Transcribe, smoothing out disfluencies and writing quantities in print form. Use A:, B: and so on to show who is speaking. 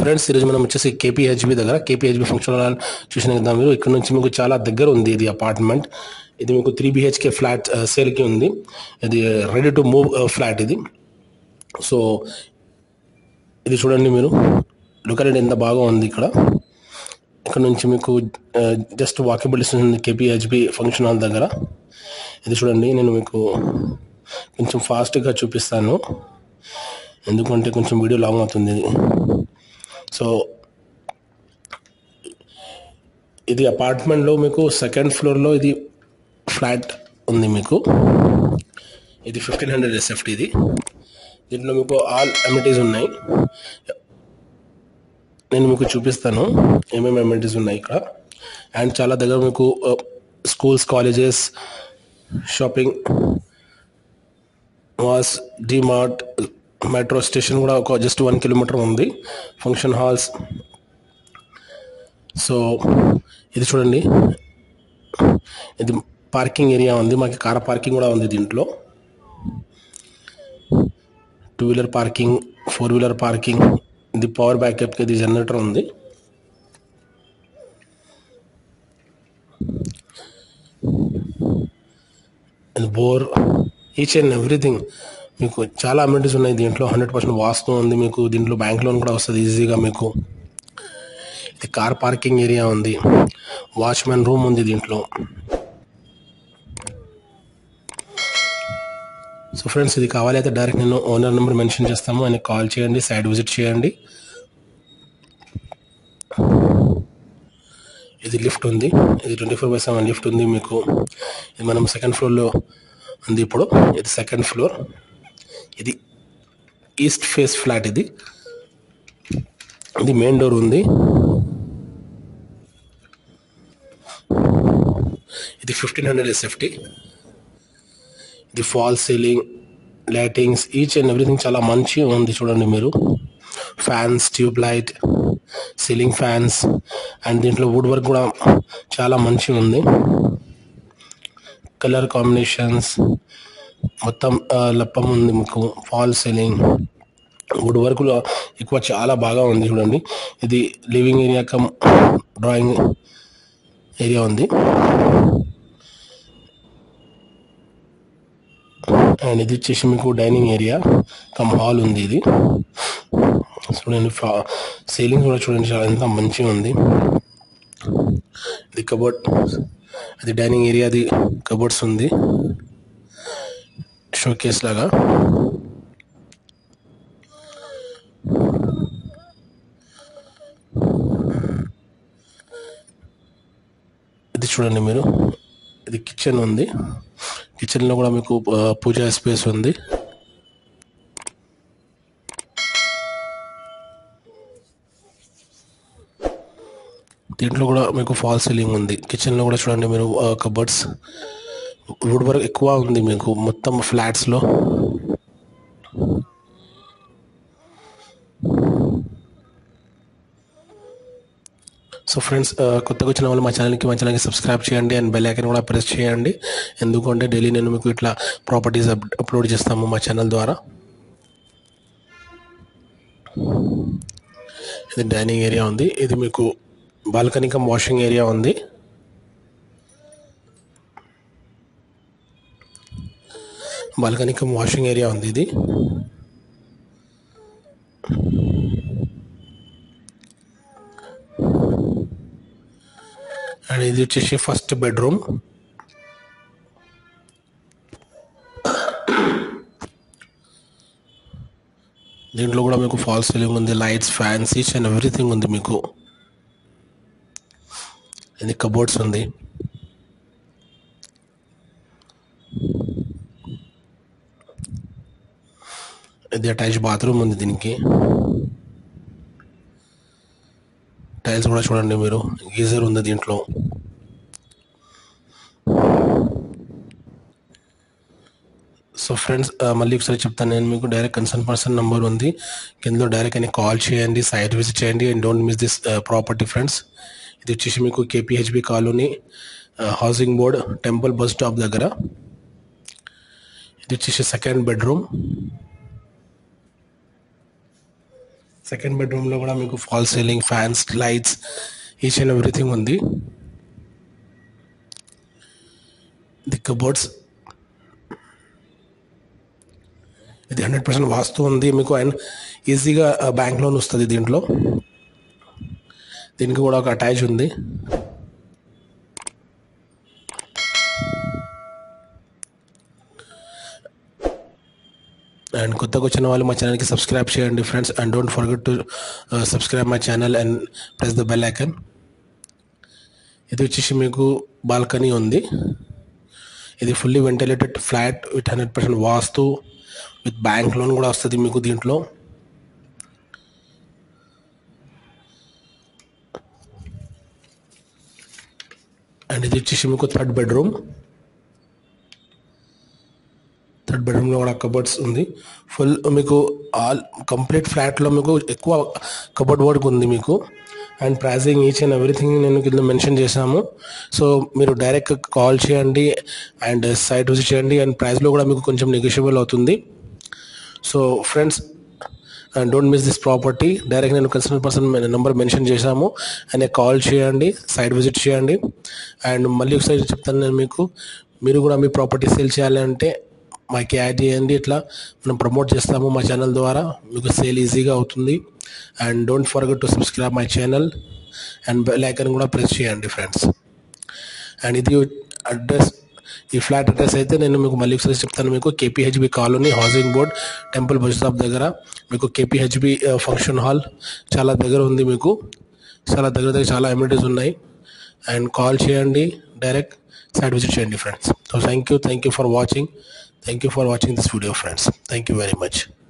A: Friends ఈరోజు మనం వచ్చేసి కేపీహెచ్బి దగ్గర కేపీహెచ్బి ఫంక్షన్ హాల్ చూసిన కదా మీరు. ఇక్కడ నుంచి మీకు చాలా దగ్గర ఉంది ఇది అపార్ట్మెంట్. ఇది మీకు 3 BHK ఫ్లాట్ సేల్కి ఉంది. ఇది రెడీ టు మూవ్ ఫ్లాట్ ఇది. సో ఇది చూడండి మీరు, లొకాలిటీ ఎంత బాగా ఉంది. ఇక్కడ నుంచి మీకు జస్ట్ వాకబుల్ డిస్టెన్స్ ఉంది కేపీహెచ్బి ఫంక్షన్ హాల్ దగ్గర. ఇది చూడండి, నేను మీకు కొంచెం ఫాస్ట్గా చూపిస్తాను ఎందుకంటే కొంచెం వీడియో లాంగ్ అవుతుంది. సో ఇది అపార్ట్మెంట్లో మీకు సెకండ్ ఫ్లోర్లో ఇది ఫ్లాట్ ఉంది. మీకు ఇది 1500 SFT. ఇది దీంట్లో మీకు ఆల్ అమ్యూనిటీస్ ఉన్నాయి. నేను మీకు చూపిస్తాను ఏమేమి అమ్యూనిటీస్ ఉన్నాయి ఇక్కడ. అండ్ చాలా దగ్గర మీకు schools, colleges, shopping malls, DMart, metro station కూడా ఒక జస్ట్ 1 కిలోమీటర్ ఉంది. Function halls. సో ఇది చూడండి, ఇది పార్కింగ్ ఏరియా ఉంది. మాకు కార్ పార్కింగ్ కూడా ఉంది దీంట్లో. 2 వీలర్ పార్కింగ్, 4 వీలర్ పార్కింగ్. ఇది పవర్ బ్యాకప్కి ఇది జనరేటర్ ఉంది. బోర్, ఈచ్ అండ్ ఎవ్రీథింగ్ మీకు చాలా అమ్యూనిటీస్ ఉన్నాయి దీంట్లో. 100% వాస్తు ఉంది మీకు. దీంట్లో బ్యాంక్ లోన్ కూడా వస్తుంది ఈజీగా మీకు. ఇది కార్ పార్కింగ్ ఏరియా ఉంది. వాచ్మెన్ రూమ్ ఉంది దీంట్లో. సో ఫ్రెండ్స్, ఇది కావాలి అయితే డైరెక్ట్ నేను ఓనర్ నెంబర్ మెన్షన్ చేస్తాము, ఆయనకి కాల్ చేయండి, సైట్ విజిట్ చేయండి. ఇది లిఫ్ట్ ఉంది. ఇది 24/7 లిఫ్ట్ ఉంది మీకు. ఇది మనం సెకండ్ ఫ్లోర్లో ఉంది ఇప్పుడు. ఇది సెకండ్ ఫ్లోర్. ఇది ఈస్ట్ ఫేస్ ఫ్లాట్. ఇది మెయిన్ డోర్ ఉంది. ఇది 1500 SFT. ఇది fall ceiling, lightings, each and everything చాలా మంచిగా ఉంది. చూడండి మీరు, fans, tube light, ceiling fans. And దీంట్లో వుడ్ వర్క్ కూడా చాలా మంచిగా ఉంది. కలర్ కాంబినేషన్స్ మొత్తం లప్పం ఉంది మీకు. ఫాల్ సీలింగ్, వుడ్ వర్క్లో ఎక్కువ చాలా బాగా ఉంది. చూడండి, ఇది living area come drawing area ఉంది. అండ్ ఇది వచ్చేసి మీకు డైనింగ్ ఏరియా కమ్ హాల్ ఉంది. ఇది చూడండి, సీలింగ్ కూడా చూడండి చాలా ఎంత మంచిగా ఉంది. ఇది కబోర్డ్, అది డైనింగ్ ఏరియా, అది కబోర్డ్స్ ఉంది, షోకేస్ లాగా. ఇది చూడండి మీరు, ఇది కిచెన్ ఉంది. కిచెన్లో కూడా మీకు పూజా స్పేస్ ఉంది. దీంట్లో కూడా మీకు ఫాల్ సీలింగ్ ఉంది. కిచెన్లో కూడా చూడండి మీరు, కబోర్డ్స్, వుడ్ వర్క్ ఎక్కువ ఉంది మీకు మొత్తం ఫ్లాట్స్లో. సో ఫ్రెండ్స్, కొత్తగా వచ్చిన వాళ్ళు మా ఛానల్కి సబ్స్క్రైబ్ చేయండి అండ్ బెల్ ఐకాన్ కూడా ప్రెస్ చేయండి. ఎందుకంటే డైలీ నేను మీకు ఇట్లా ప్రాపర్టీస్ అప్లోడ్ చేస్తాము మా ఛానల్ ద్వారా. ఇది డైనింగ్ ఏరియా ఉంది. ఇది మీకు బాల్కనీ కమ్ వాషింగ్ ఏరియా ఉంది. బాల్కనీ కమ్ వాషింగ్ ఏరియా ఉంది ఇది. అండ్ ఇది వచ్చేసి ఫస్ట్ బెడ్రూమ్. దీంట్లో కూడా మీకు ఫాల్ సీలింగ్ ఉంది, lights, fans, each and everything ఉంది మీకు. ఇది కబోర్డ్స్ ఉంది. ఇది అటాచ్ బాత్రూమ్ ఉంది. దీనికి టైల్స్ కూడా చూడండి మీరు, గీజర్ ఉంది దీంట్లో. సో ఫ్రెండ్స్, మళ్ళీ ఒకసారి చెప్తాను నేను మీకు, డైరెక్ట్ కన్సర్న్ పర్సన్ నెంబర్ ఉంది కింద, డైరెక్ట్ అని కాల్ చేయండి, సైట్ విజిట్ చేయండి. And don't miss this property friends. ఇది వచ్చేసి మీకు KPHB colony housing board, temple bus stop దగ్గర. ఇది వచ్చేసి సెకండ్ బెడ్రూమ్. సెకండ్ బెడ్రూమ్లో కూడా మీకు fall ceiling, fans, lights, each and everything ఉంది. ది కబోర్డ్స్ ఇది 100% వాస్తు ఉంది మీకు. అండ్ ఈజీగా బ్యాంక్ లోన్ వస్తుంది దీంట్లో. దీనికి కూడా ఒక అటాచ్ ఉంది. అండ్ కొత్తగా వచ్చిన వాళ్ళు మా ఛానల్కి సబ్స్క్రైబ్ చేయండి friends. And don't forget to subscribe my channel and press the bell icon. ఇది వచ్చేసి మీకు బాల్కనీ ఉంది. ఇది fully ventilated flat with 100% vastu with bank loan కూడా వస్తుంది మీకు దీంట్లో. అండ్ ఇది వచ్చేసి మీకు థర్డ్ బెడ్రూమ్లో కూడా కబోర్డ్స్ ఉంది. ఫుల్ మీకు కంప్లీట్ ఫ్లాట్లో మీకు ఎక్కువ కబోర్డ్ వర్క్ ఉంది మీకు. And pricing each and everything నేను కింద మెన్షన్ చేశాము. సో మీరు డైరెక్ట్ కాల్ చేయండి అండ్ సైట్ విజిట్ చేయండి. అండ్ ప్రైస్లో కూడా మీకు కొంచెం నెగోషియబుల్ అవుతుంది. So friends, don't miss this property. Direct నేను కన్సర్న్ పర్సన్ నెంబర్ మెన్షన్ చేశాము. ఆయన కాల్ చేయండి, సైట్ విజిట్ చేయండి. అండ్ మళ్ళీ ఒకసారి చెప్తాను నేను మీకు, మీరు కూడా మీ ప్రాపర్టీ సేల్ చేయాలంటే మాకు యాడ్ చేయండి. ఇట్లా మనం ప్రమోట్ చేస్తాము మా ఛానల్ ద్వారా, మీకు సేల్ ఈజీగా అవుతుంది. And don't forget to subscribe my channel and bell icon కూడా ప్రెస్ చేయండి ఫ్రెండ్స్. అండ్ ఇది అడ్రస్, ఈ ఫ్లాట్ అడ్రస్ అయితే నేను మీకు మళ్ళీ ఒకసారి చెప్తాను. మీకు KPHB colony housing board, temple bus stop దగ్గర మీకు KPHB ఫంక్షన్ హాల్ చాలా దగ్గర ఉంది మీకు. చాలా దగ్గర చాలా అమ్యూనిటీస్ ఉన్నాయి. అండ్ కాల్ చేయండి, డైరెక్ట్ సైట్ విజిట్ చేయండి friends. So thank you for watching. Thank you for watching this video friends. Thank you very much.